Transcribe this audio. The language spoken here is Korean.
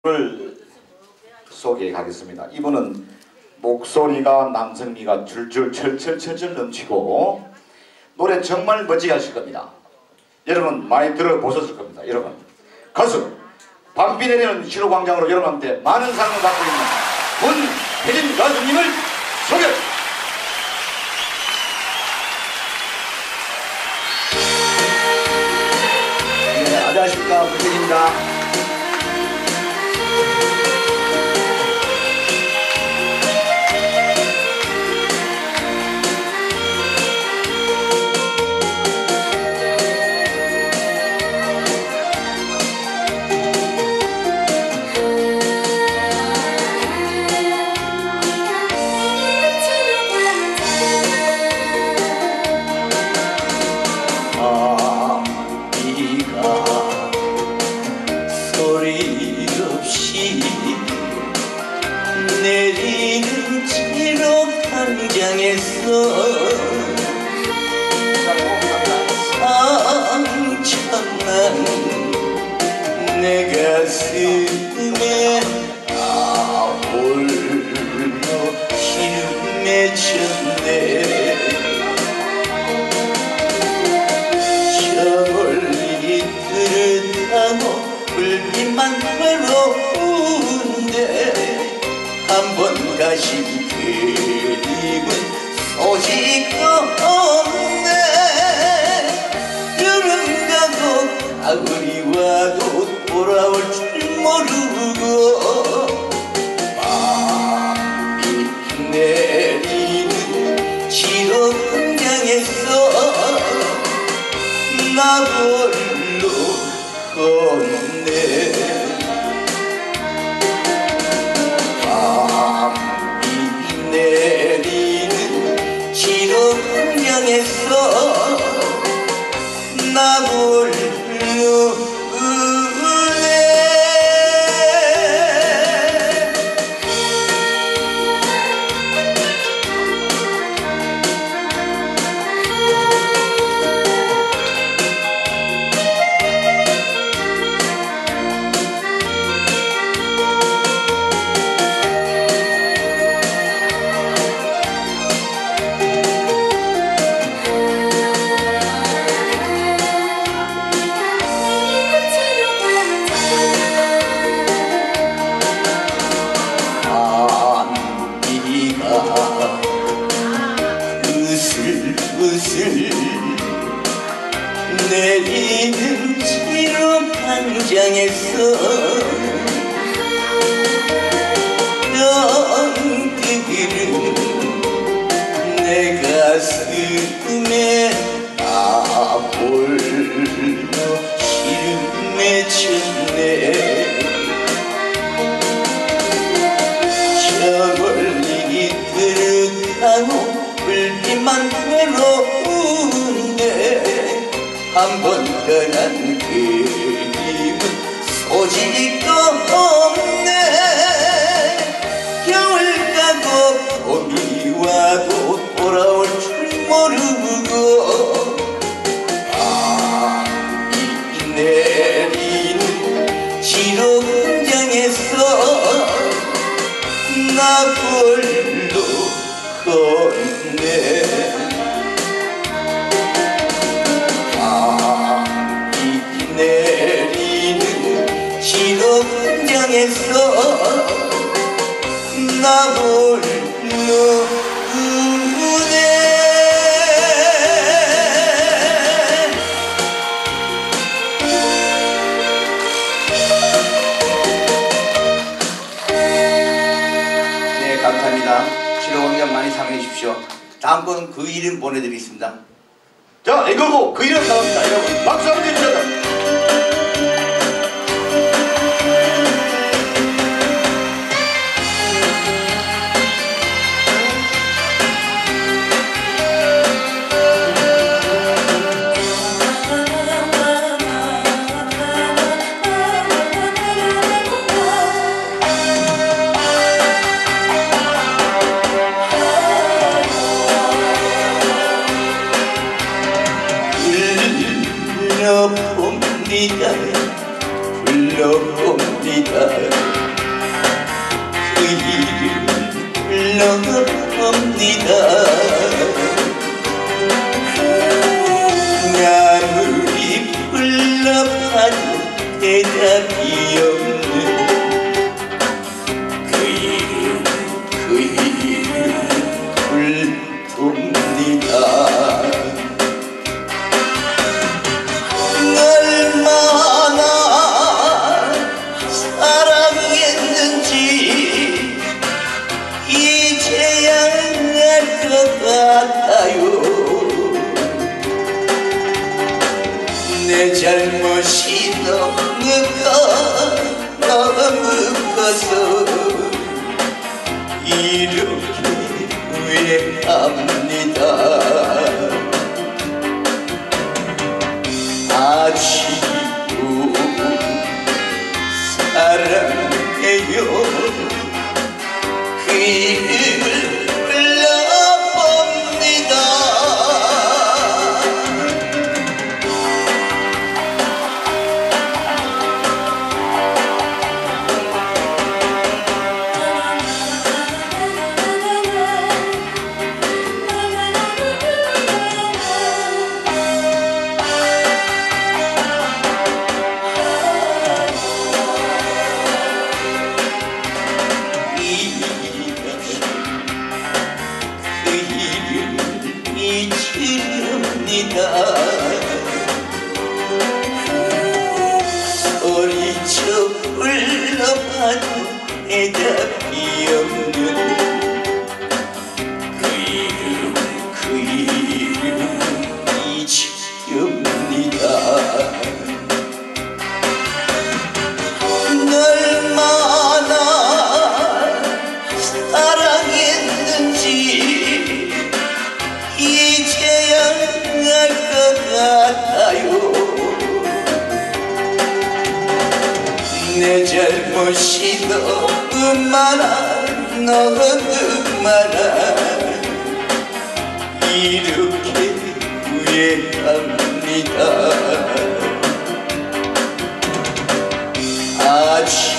을 소개하겠습니다. 이분은 목소리가 남성미가 줄줄 철철철철 넘치고 노래 정말 멋지게 하실 겁니다. 여러분 많이 들어보셨을 겁니다. 여러분 가수 밤비 내리는 신호광장으로 여러분한테 많은 사랑을 받고 있는 문혜진 가수님을 소개합니다. 네, 안녕하십니까, 문혜진입니다. 내리는 지록광장에서 상처난 내 가슴에 홀로 기름 맺혔네. 저 멀리 들었다고 불빛만 외로운데 한번 가신 그림은 소식도 없네. 여름 가고 가을이 와도 돌아올 줄 모르고 밤이 내리는 지록광장에서 나 홀로 걷네. 내리는 지록광장에서 나 부르네. 으슬으슬 내리는 지록광장에서 영들은 내 가슴에 홀로 기름 맺혔네. 저 멀리 들었다고 불빛만 외로운데 한번 떠난 그림은 소식도 없네. 겨울 가고 봄이 와도 돌아올 줄 모르고 밤이 내리는 지록광장에서 나 홀로 걷네. 밤이 내리는 지록광장에서 나 홀로 우네. 네, 감사합니다. 지록광장 많이 사랑해 주십시오. 다음 건 그 이름 보내드리겠습니다. 자, 이거고 그 이름 나옵니다. 여러분 박수 한번 주세요. 봄 흘러옵니다. 아무리 불러봐도 대답이 없는 그 이름 불돕니다. 얼마나 사랑했는지 이제야 알 것 같아요. 내 잘못이 너무 커서 이렇게 후회합니다. 아직도 사랑해요. 그 이름을 불러봅니다. 소리쳐 불러봐도 대답이 없는 그 이름 잊혀옵니다. 얼마나 사랑했는지 이제야 알 것 같아요. 내 잘못이 너무 많아 이렇게 후회합니다. 아직